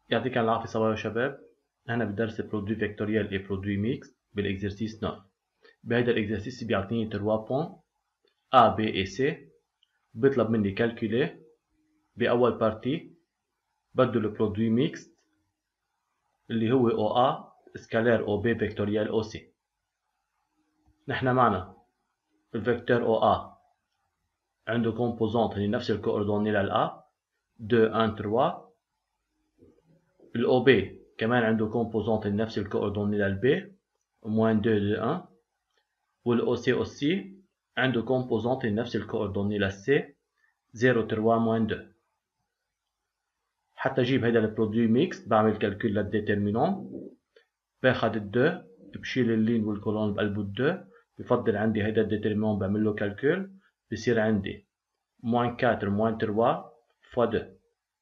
يعطيك العافية صباح وشباب. أنا بدرس برودوي فيكتوريال اي برودوي ميكس بالإكزرسيس 9. بهيدا الإكزرسيس بيعطيني 3 بوان A B et C. بيطلب مني كالكولي بأول بارتي بده البرودوي ميكس اللي هو OA سكالير OB فيكتوريال OC. نحن معنا الفيكتور OA عنده كومبوزونت اللي نفس الكوردوني للA 2 1 3. الOB كمان عنده كومبوزونت اللي نفس الكوردوني للB موان 2 2 1. والOC aussi عنده كومبوزونت اللي نفس الكوردوني للC 0 3 موان 2. حتى اجيب هيدا البرودوي ميكس بعمل كالكول للديترمينون، باخد ال2 بشيل اللين والكولون بقلبه ال2، بفضل عندي هيدا الديترمينون بعمل له كالكول، بصير عندي موان 4 موان 3 فوا 2.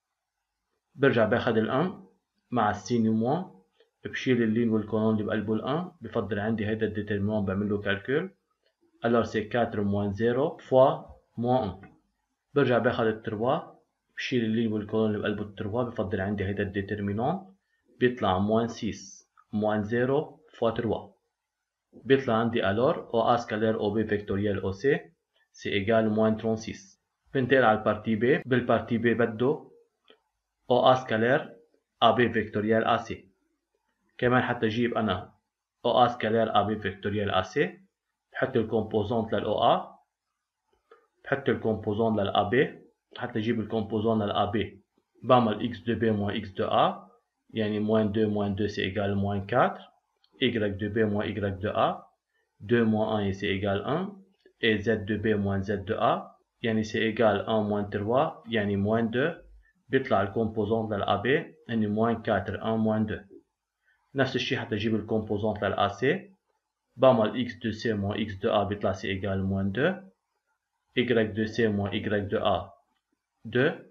برجع باخد ال1 مع السين موان، بشيل اللين والكولون اللي بقلبه ال1، بفضل عندي هيدا الديترمينون بعمل له كالكول. alors c'est 4 moins 0 fois moins 1. برجع باخد ال 3 بشيل اللين والكولون اللي بقلبه ال 3، بفضل عندي هيدا الديترمينون، بيطلع moins 6 moins 0 fois 3. بيطلع عندي alors OA scalaire OB vectoriel OC c'est égal moins 36. بنتقل على البارتي B. بالبارتي B بده OA scalaire AB vectoriel AC. كمان حتى اجيب انا OA scalaire AB vectoriel AC بحط الكومبوزونت للOA، بحط الكومبوزون للAB. حتى اجيب الكومبوزون للAB بعمل x2b moins x2a، يعني moins 2 moins 2 c'est égal moins 4. y2b moins y2a 2 moins 1 c'est égal 1. et z2b moins z2a يعني c'est égal 1 moins 3 يعني moins 2. بيطلع الكومبوزون للAB يعني moins 4 1 moins 2. نفس الشيء حتى اجيب الكومبوزون للAC، بعمل x2c moins x2a بيطلع c'est égal moins 2. y2c moins y2a 2.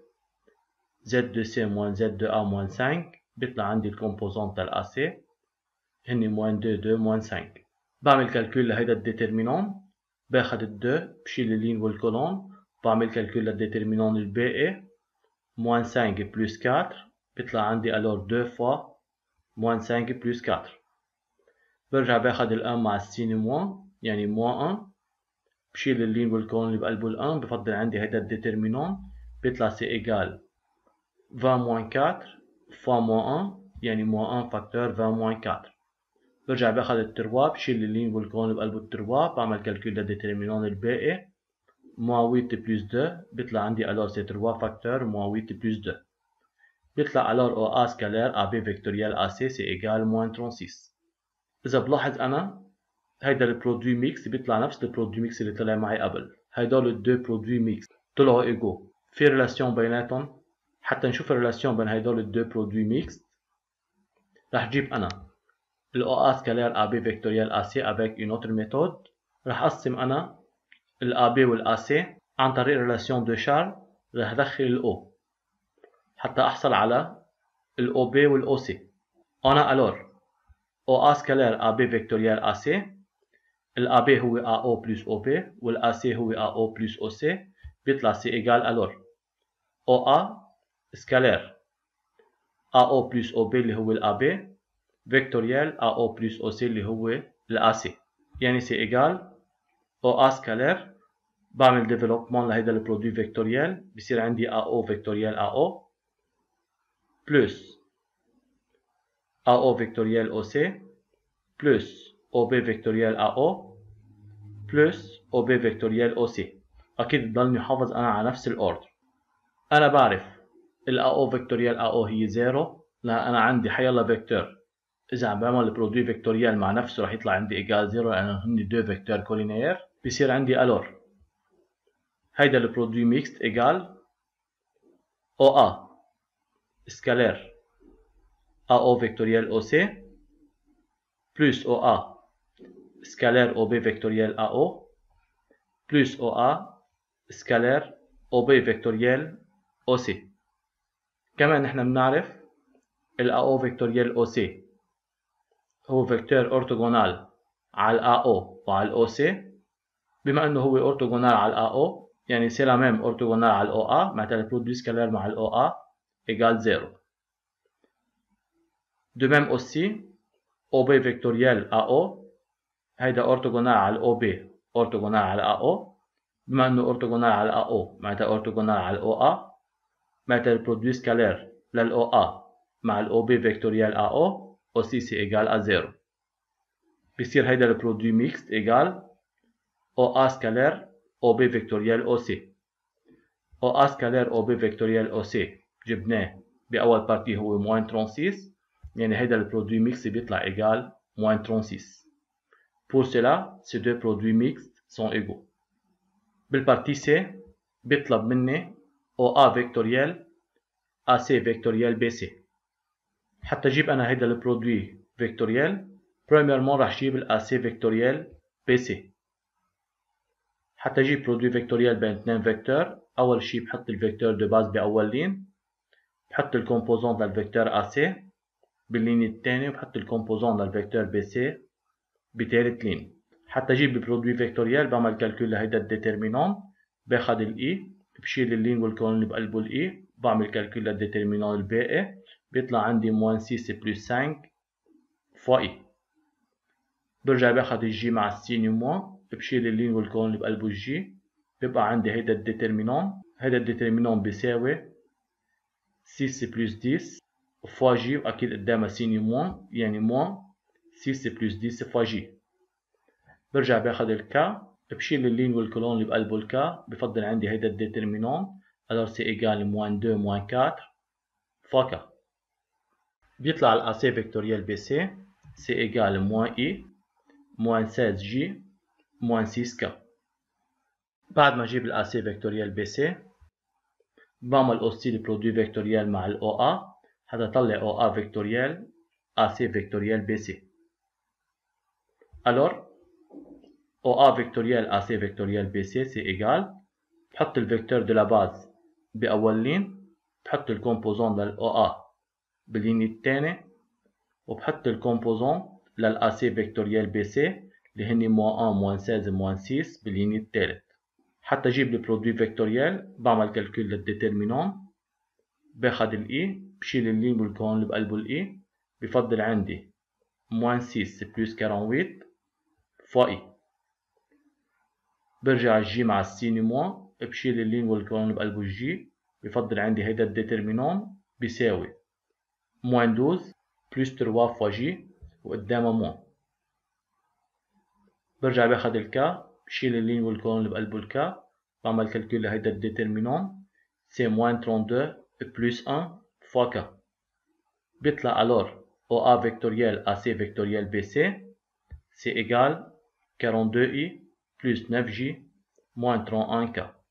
z2c moins z2a moins 5 بيطلع عندي الكومبوزونت للAC هني moins 2 2 moins 5. بعمل كالكول لهيدا الديترمينون، باخد ال2 بشيل اللين والكولون، بعمل كالكول للديترمينون الباقي moins 5 plus 4 بيطلع عندي alors 2 fois moins 5 plus 4. برجع باخد ال1 مع السين موان يعني moins 1، بشيل اللين والكولون اللي بقلبه ال1، بفضل عندي هيدا الديترمينون، بيطلع c'est égal 20 moins 4 fois moins 1 يعني moins 1 facteur 20 moins 4. برجع باخد ال 3 بشيل اللين والكولون اللي بقلبه ال 3، بعمل كالكول للديترمينون الباقي moins 8 plus 2 بيطلع عندي alors c'est 3 facteur moins 8 plus 2. بيطلع alors OA scalaire AB vectoriel AC c'est égal moins 36. إذا بلاحظ أنا هيدا البرودوي ميكس بيطلع نفس البرودوي ميكس اللي طلع معي قبل. هيدول الدو برودوي ميكس طلعوا ايجو. في ريلاسيون بيناتهم. حتى نشوف الريلاسيون بين هيدول الدو برودوي ميكس رح جيب أنا ال OA scalaire AB vectoriel AC avec une autre méthode. رح أقسم أنا ال AB وال AC عن طريق ريلاسيون دو شارل. رح أدخل ال O حتى أحصل على ال OB وال OC. أنا alors OA scalaire AB vectoriel AC ال AB هو AO plus OB وال AC هو AO plus OC بيطلع C égal alors OA scalaire AO plus OB اللي هو ال AB فيكتوريال AO plus OC اللي هو ال AC. يعني C égal OA scalaire. بعمل ديفلوبمون لهيدا البرودوي فيكتوريال، بصير عندي AO فيكتوريال AO plus AO فيكتوريال OC plus OB فيكتوريال AO plus OB فيكتوريال OC. أكيد بضلني حافظ أنا على نفس الأوردر. أنا بعرف ال AO فيكتوريال AO هي 0، لا أنا عندي حيلا فيكتور إذا عم بعمل برودوي فيكتوريال مع نفسه رح يطلع عندي إيجال 0 لأنه هني دو فيكتور كولينير. بصير عندي ألور هيدا البرودوي ميكست إيجال OA سكالير AO فيكتوريال OC plus OA سكالير OB فيكتوريال AO plus OA سكالير OB فيكتوريال OC. كمان نحن بنعرف ال AO فيكتوريال OC هو فيكتور أورتوغونال على ال AO وعلى ال OC. بما أنه هو أورتوغونال على ال AO يعني سي لا ميم أورتوغونال على ال OA، معناتها البرودوي سكالير مع ال OA إيجال 0. De même aussi OB vectoriel AO هيدا أورتوغونال على OB أورتوغونال على AO. بما إنه أورتوغونال على AO معناتها أورتوغونال على OA، معناتها البرودوي سكالير للOA مع الOB vectoriel AO aussi c'est égal à 0. بيصير هيدا البرودوي ميكست égal OA سكالير OB vectoriel OC. OA سكالير OB vectoriel OC جبناه بأول بارتي هو موان 36، يعني هيدا البرودوي ميكس بيطلع égal موان 36. Pour cela, ces deux produits mixtes sont égaux. بالبارتي C بيطلب مني OA vectoriel AC vectoriel BC. حتى اجيب انا هيدا البرودوي فيكتوريال، premièrement راح اجيب الAC vectoriel BC. حتى اجيب برودوي فيكتوريال بين اثنين فيكتور، اول شيء بحط الفيكتور دو باز باول لين، بحط الكومبوزون للفيكتور AC باللين الثاني، وبحط الكومبوزون للفيكتور BC بثالث لين. حتى اجيب البرودوي فيكتوريال بعمل كالكول لهيدا الديترمينون، باخذ الاي بشيل اللين والكولون اللي بقلبه الاي، بعمل كالكول للديترمينون الباقي، بيطلع عندي موان 6 بلس 5 فوا اي. برجع باخذ الجي مع السين وموان، بشيل اللين والكولون اللي بقلبه الجي، بيبقى عندي هيدا الديترمينون. هيدا الديترمينون بيساوي 6 بلس 10 فوا جي، واكيد قدامها سين وموان يعني موان 6 بلس 10 فوا جي. برجع باخذ الكا، بشيل اللين والكولون اللي بقلبه الكا، بفضل عندي هيدا الديترمينون، alors c'est égal moins 2 moins 4 fois k. بيطلع الAC vectoriel BC c'est égal moins I moins 16J moins 6K. بعد ما اجيب الAC vectoriel BC بعمل aussi البرودوي فيكتوريال مع الOA حتى اطلع OA vectoriel AC vectoriel BC. alors OA vectoriel AC vectoriel BC c'est égal، بحط الفيكتور de la base بأول لين، بحط الكومبوزون للOA باللين الثاني، وبحط الكومبوزون للAC vectoriel BC اللي هني موان 1 موان 16 موان 6 باللين الثالث. حتى اجيب البرودوي فيكتوريال بعمل كالكول للديترمينون، باخذ الاي بشيل اللين والكولون اللي بقلبه الاي، بفضل عندي موان 6 بلس 48 فوا اي. برجع الجي مع السين موان، بشيل اللين والكولون اللي بقلبه الجي، بفضل عندي هيدا الديترمينون بيساوي موان 12 بلس 3 فوا جي وقدامها موان. برجع باخذ الكا، بشيل اللين والكولون اللي بقلبه الكا، بعمل كالكول لهيدا الديترمينون سي موان 32 بلس 1 فوا كا. بيطلع alors OA vectoriel AC vectoriel BC c'est égal 42i plus 9j moins 31k.